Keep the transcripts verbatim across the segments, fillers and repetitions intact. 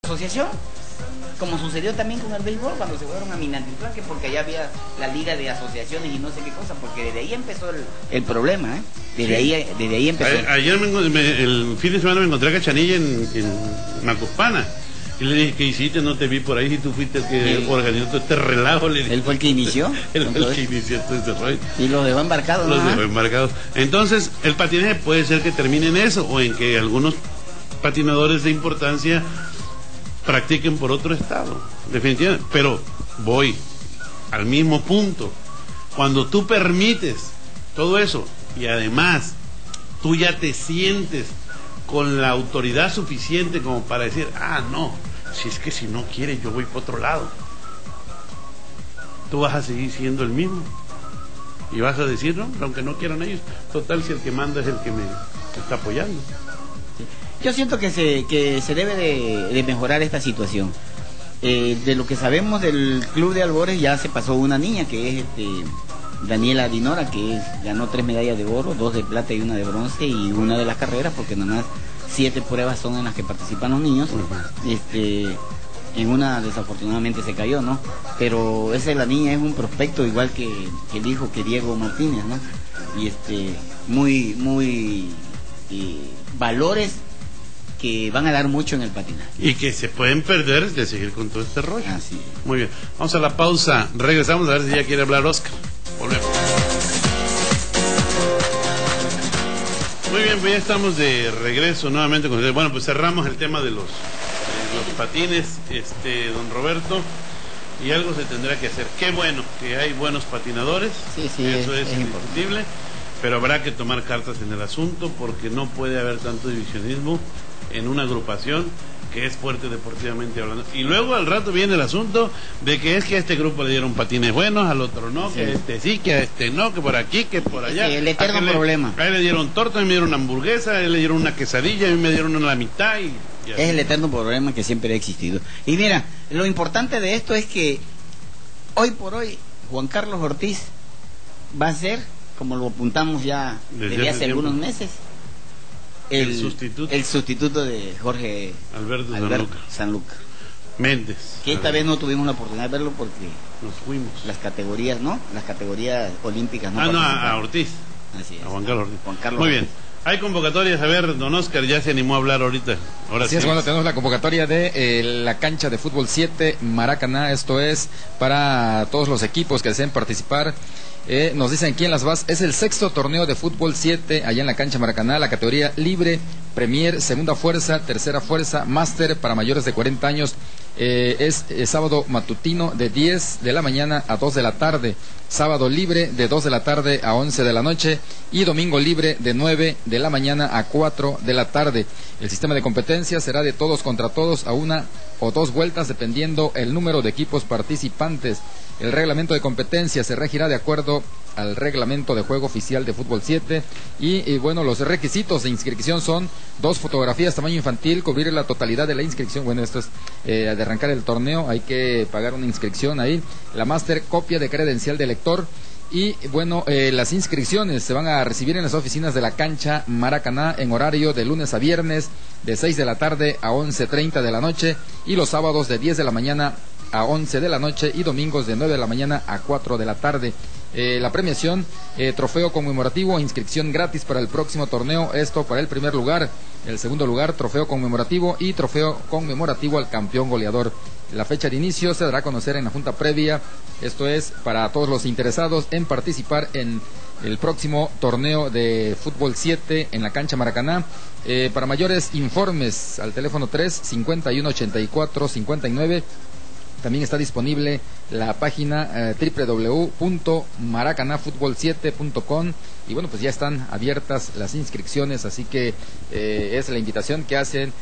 asociación, como sucedió también con el béisbol cuando se fueron a Minatitlán, que porque allá había la liga de asociaciones y no sé qué cosa, porque desde ahí empezó el, el problema, ¿eh? Desde, sí. ahí, desde ahí empezó. A, ayer me, me, el fin de semana me encontré a Cachanilla en, en Macuspana y le dije, ¿qué hiciste? No te vi por ahí, si tú fuiste el que sí. organizó todo este relajo. Le dije, ¿él fue el que inició? Él fue el que inició todo este rollo. Y los dejó embarcados. Los ¿no? dejó embarcados. Entonces, el patinaje puede ser que termine en eso, o en que algunos patinadores de importancia practiquen por otro estado, definitivamente. Pero voy al mismo punto. Cuando tú permites todo eso y además tú ya te sientes con la autoridad suficiente como para decir, ah, no, si es que si no quiere yo voy por otro lado, tú vas a seguir siendo el mismo y vas a decir, no, aunque no quieran ellos, total, si el que manda es el que me está apoyando. Yo siento que se, que se debe de, de mejorar esta situación. Eh, de lo que sabemos del club de Albores, ya se pasó una niña que es este, Daniela Dinora, que es, ganó tres medallas de oro, dos de plata y una de bronce, y una de las carreras, porque nada más siete pruebas son en las que participan los niños. Este, en una desafortunadamente se cayó, ¿no? Pero esa es la niña, es un prospecto igual que, que el hijo, que Diego Martínez, ¿no? Y este, muy, muy eh, valores que van a dar mucho en el patinaje. Y que se pueden perder de seguir con todo este rollo. Así es. Muy bien. Vamos a la pausa. Regresamos a ver si ya quiere hablar Oscar. Volvemos. Muy bien, pues ya estamos de regreso nuevamente con ustedes. Bueno, pues cerramos el tema de los, de los patines, este, don Roberto. Y algo se tendrá que hacer. Qué bueno que hay buenos patinadores. Sí, sí, eso es, es, es indiscutible. Pero habrá que tomar cartas en el asunto porque no puede haber tanto divisionismo en una agrupación que es fuerte deportivamente hablando. Y luego al rato viene el asunto de que es que a este grupo le dieron patines buenos, al otro no, sí. que a este sí, que a este no, que por aquí, que por allá. Sí, el eterno a problema. Le, a él le dieron torta, a mí me dieron una hamburguesa, a él le dieron una quesadilla, a mí me dieron una a la mitad. Y, y es el eterno problema que siempre ha existido. Y mira, lo importante de esto es que hoy por hoy Juan Carlos Ortiz va a ser, como lo apuntamos ya desde, desde hace algunos meses, el, el, sustituto. el sustituto de Jorge Alberto, Alberto Sanlúcar. Sanlúcar Méndez. Que esta vez no tuvimos la oportunidad de verlo porque nos fuimos. Las categorías, ¿no? Las categorías olímpicas no. Ah, no, a Ortiz. Así es. A Juan Carlos Ortiz. Juan Carlos Muy Ortiz. bien. Hay convocatorias, a ver, don Oscar ya se animó a hablar ahorita. Ahora Así sí es, bueno, tenemos la convocatoria de eh, la cancha de fútbol siete Maracaná, esto es para todos los equipos que deseen participar. Eh, nos dicen aquí en Las Vaz, es el sexto torneo de fútbol siete allá en la cancha Maracaná, la categoría libre, premier, segunda fuerza, tercera fuerza, máster para mayores de cuarenta años. Eh, es, es sábado matutino de diez de la mañana a dos de la tarde, sábado libre de dos de la tarde a once de la noche y domingo libre de nueve de la mañana a cuatro de la tarde. El sistema de competencia será de todos contra todos a una o dos vueltas dependiendo el número de equipos participantes. El reglamento de competencia se regirá de acuerdo al reglamento de juego oficial de fútbol siete y, y bueno, los requisitos de inscripción son dos fotografías tamaño infantil, cubrir la totalidad de la inscripción. Bueno, esto es eh, de arrancar el torneo, hay que pagar una inscripción ahí. La máster, copia de credencial de lector. Y bueno, eh, las inscripciones se van a recibir en las oficinas de la cancha Maracaná en horario de lunes a viernes de seis de la tarde a once treinta de la noche y los sábados de diez de la mañana a once de la noche y domingos de nueve de la mañana a cuatro de la tarde. Eh, la premiación, eh, trofeo conmemorativo, inscripción gratis para el próximo torneo, esto para el primer lugar. El segundo lugar, trofeo conmemorativo y trofeo conmemorativo al campeón goleador. La fecha de inicio se dará a conocer en la junta previa, esto es para todos los interesados en participar en el próximo torneo de fútbol siete en la cancha Maracaná. Eh, para mayores informes al teléfono tres cincuenta y uno ochenta y cuatro cincuenta y nueve. También está disponible la página eh, doble u doble u doble u punto maracaná fútbol siete punto com y bueno, pues ya están abiertas las inscripciones, así que eh, es la invitación que hacen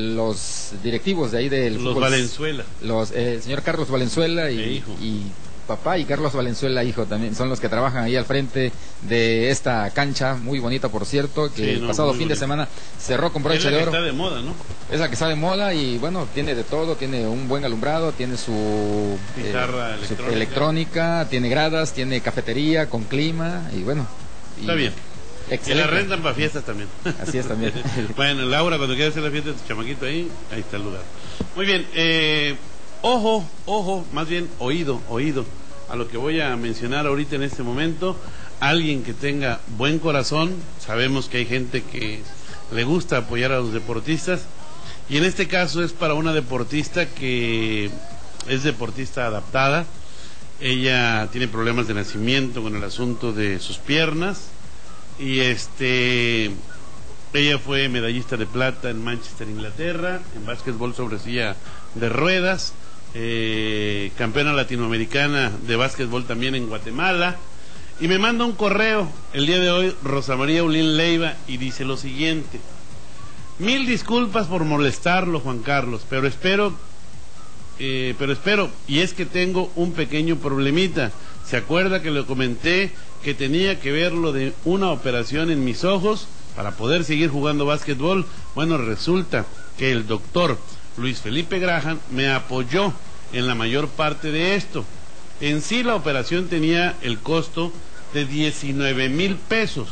los directivos de ahí del los fútbol. Valenzuela. Los, eh, el señor Carlos Valenzuela y, hijo. y papá y Carlos Valenzuela hijo también son los que trabajan ahí al frente de esta cancha, muy bonita por cierto, que sí, el no, pasado fin bonito. de semana cerró con broche es la de que oro. Está de moda, ¿no? Es la que está de moda y bueno, tiene de todo, tiene un buen alumbrado, tiene su pizarra eh, electrónica. Su electrónica, tiene gradas, tiene cafetería con clima y bueno. Está y, bien. Excelente. Y la rentan para fiestas también. Así es también. Bueno, Laura, cuando quieras hacer la fiesta de tu chamaquito ahí, ahí está el lugar. Muy bien, eh, ojo, ojo, más bien oído, oído, a lo que voy a mencionar ahorita en este momento. Alguien que tenga buen corazón, sabemos que hay gente que le gusta apoyar a los deportistas, y en este caso es para una deportista que es deportista adaptada. Ella tiene problemas de nacimiento con el asunto de sus piernas, y este ella fue medallista de plata en Manchester, Inglaterra, en básquetbol sobre silla de ruedas, eh, campeona latinoamericana de básquetbol también en Guatemala, y me manda un correo el día de hoy Rosa María Ulín Leiva, y dice lo siguiente: mil disculpas por molestarlo, Juan Carlos, pero espero eh, pero espero y es que tengo un pequeño problemita. ¿Se acuerda que le comenté que tenía que ver lo de una operación en mis ojos para poder seguir jugando básquetbol? Bueno, resulta que el doctor Luis Felipe Graham me apoyó en la mayor parte de esto. En sí la operación tenía el costo de diecinueve mil pesos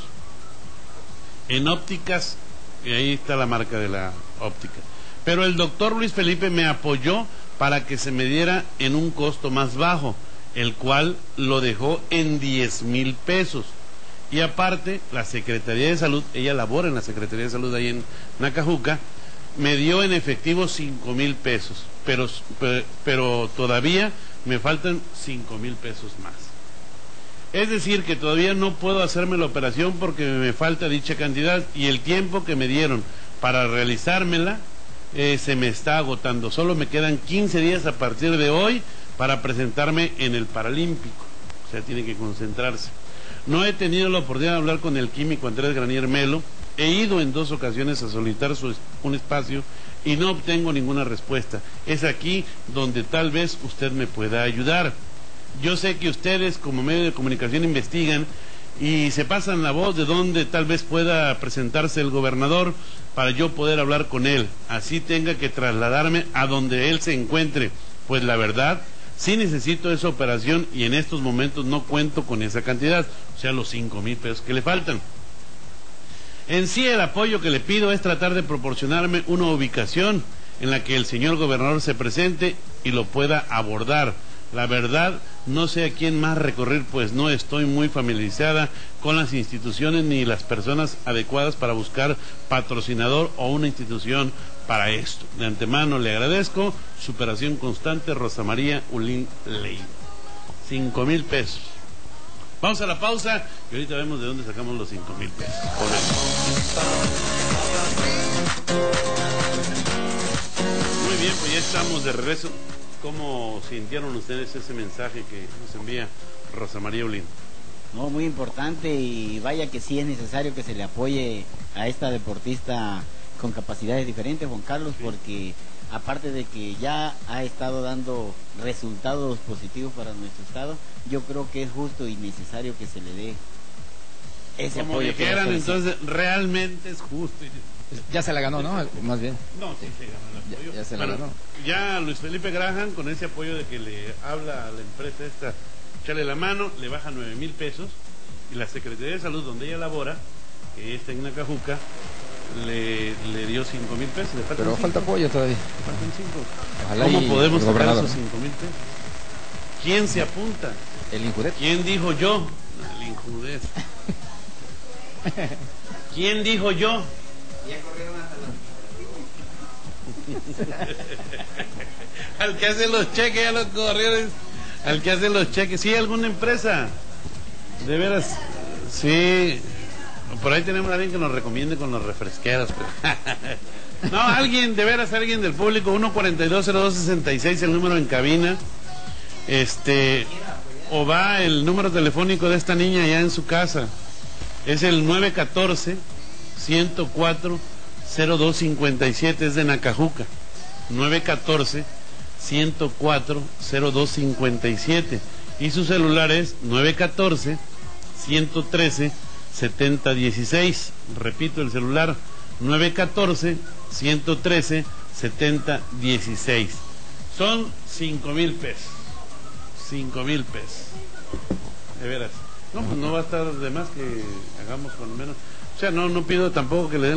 en ópticas, y ahí está la marca de la óptica, pero el doctor Luis Felipe me apoyó para que se me diera en un costo más bajo, el cual lo dejó en diez mil pesos. Y aparte, la Secretaría de Salud, ella labora en la Secretaría de Salud ahí en Nacajuca, me dio en efectivo cinco mil pesos, pero, pero, pero todavía me faltan cinco mil pesos más. Es decir, que todavía no puedo hacerme la operación porque me falta dicha cantidad, y el tiempo que me dieron para realizármela eh, se me está agotando. Solo me quedan quince días a partir de hoy para presentarme en el Paralímpico. O sea, tiene que concentrarse. No he tenido la oportunidad de hablar con el químico Andrés Granier Melo. He ido en dos ocasiones a solicitar su, un espacio y no obtengo ninguna respuesta. Es aquí donde tal vez usted me pueda ayudar. Yo sé que ustedes como medio de comunicación investigan y se pasan la voz de donde tal vez pueda presentarse el gobernador para yo poder hablar con él. Así tenga que trasladarme a donde él se encuentre. Pues la verdad, sí necesito esa operación y en estos momentos no cuento con esa cantidad, o sea, los cinco mil pesos que le faltan. En sí, el apoyo que le pido es tratar de proporcionarme una ubicación en la que el señor gobernador se presente y lo pueda abordar. La verdad, no sé a quién más recurrir, pues no estoy muy familiarizada con las instituciones ni las personas adecuadas para buscar patrocinador o una institución para esto. De antemano le agradezco. Superación constante, Rosa María Ulín Leiva. Cinco mil pesos. Vamos a la pausa y ahorita vemos de dónde sacamos los cinco mil pesos. Muy bien, pues ya estamos de regreso. ¿Cómo sintieron ustedes ese mensaje que nos envía Rosa María Ulín? No, muy importante, y vaya que sí es necesario que se le apoye a esta deportista con capacidades diferentes, Juan Carlos, sí. Porque aparte de que ya ha estado dando resultados positivos para nuestro estado, yo creo que es justo y necesario que se le dé ese Como apoyo. Dijeran, entonces realmente es justo. Ya se la ganó, ¿no? Más bien. No, sí, se ganó el apoyo. Ya, ya se la bueno, ganó. Ya Luis Felipe Graham, con ese apoyo de que le habla a la empresa esta, echarle la mano, le baja nueve mil pesos, y la Secretaría de Salud, donde ella labora, que está en Nacajuca, le, le dio cinco mil pesos. Le Pero cinco. falta apoyo todavía. Le faltan cinco. Ojalá. ¿Cómo y podemos el sacar gobernador, esos cinco mil pesos? ¿Quién se apunta? El Injudet. ¿Quién dijo yo? El Injudet. ¿Quién dijo yo? Ya corrieron hasta Al que hace los cheques, ya los corrieron. Al que hace los cheques. ¿Sí, alguna empresa? De veras. Sí. Por ahí tenemos a alguien que nos recomiende con los refresqueros. Pero... no, alguien, de veras, alguien del público. uno cuarenta y dos cero dos sesenta y seis, el número en cabina. Este. O va el número telefónico de esta niña allá en su casa. Es el nueve uno cuatro, ciento cuatro, cero dos cincuenta y siete, es de Nacajuca. nueve uno cuatro, ciento cuatro, cero dos cincuenta y siete. Y su celular es nueve uno cuatro, ciento trece, setenta dieciséis. Repito, el celular nueve uno cuatro, ciento trece, setenta dieciséis. Son cinco mil pesos. Cinco mil pesos. De veras. No, pues no va a estar de más que hagamos con menos. O sea, no, no pido tampoco que le den